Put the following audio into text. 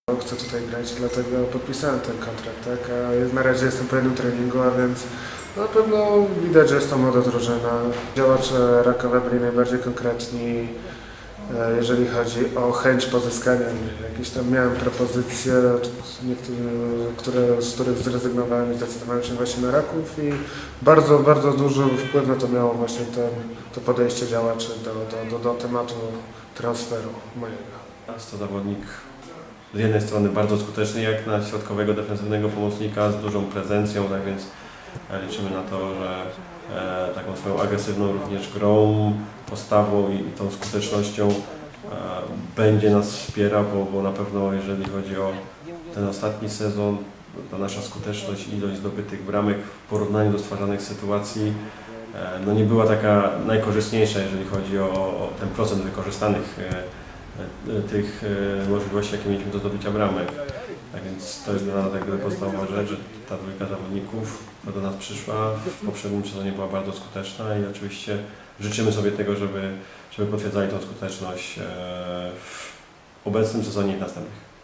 Chcę tutaj grać, dlatego podpisałem ten kontrakt, tak? A na razie jestem po jednym treningu, a więc na pewno widać, że jest to młoda drużyna. Działacze Rakowa byli najbardziej konkretni, jeżeli chodzi o chęć pozyskania mnie. Jakieś tam miałem propozycje, z których zrezygnowałem i zdecydowałem się właśnie na Raków i bardzo, bardzo duży wpływ na to miało właśnie to podejście działaczy do tematu transferu mojego. Jest to zawodnik z jednej strony bardzo skuteczny jak na środkowego defensywnego pomocnika z dużą prezencją, tak więc liczymy na to, że taką swoją agresywną również grą, postawą i tą skutecznością będzie nas wspierał, bo na pewno jeżeli chodzi o ten ostatni sezon, ta nasza skuteczność i ilość zdobytych bramek w porównaniu do stwarzanych sytuacji no nie była taka najkorzystniejsza, jeżeli chodzi o ten procent wykorzystanych tych możliwości, jakie mieliśmy do zdobycia bramek. Tak więc to jest dla nas jakby podstawowa rzecz, że ta dwójka zawodników, która do nas przyszła, w poprzednim sezonie była bardzo skuteczna i oczywiście życzymy sobie tego, żeby potwierdzali tą skuteczność w obecnym sezonie i w następnych.